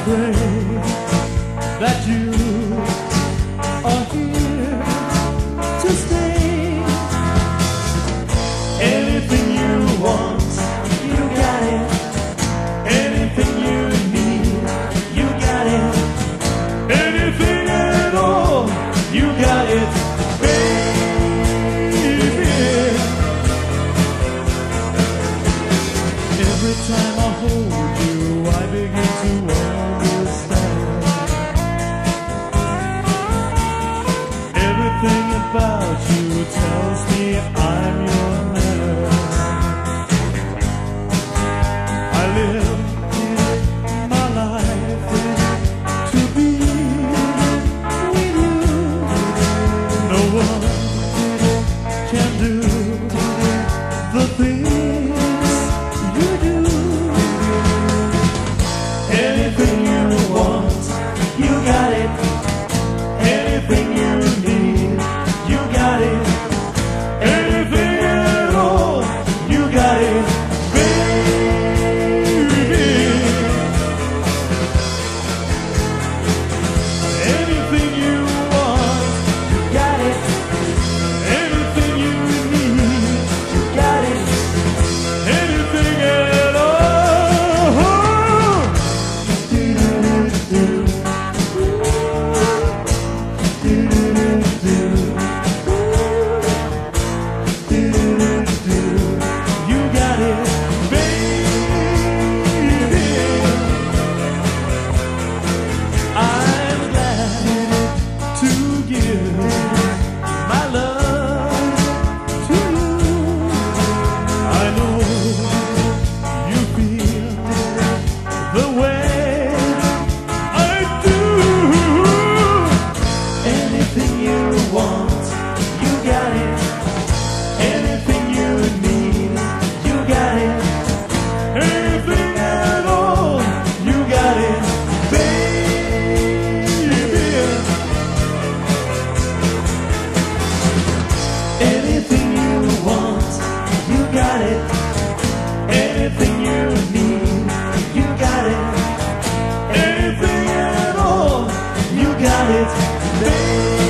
pray that you are here to stay. Anything you want, you got it. Anything you need, you got it. Anything at all, you got it, baby. Every time I hold you, I begin to understand. Everything about you tells me I'm your man. I live my life to be with you. No one can do the things you do. Anything you want, you got it. Anything you need, you got it. Anything at all, you got it, baby. Anything you want, you got it. Anything you need, you got it. Anything at all. You got it, baby. I'm glad to give my love to you. I know you feel the way I do. Anything you want, you got it. Anything you need, you got it. Anything at all, you got it, baby. Anything you want, you got it. Anything you need, you got it. Anything at all, you got it, baby.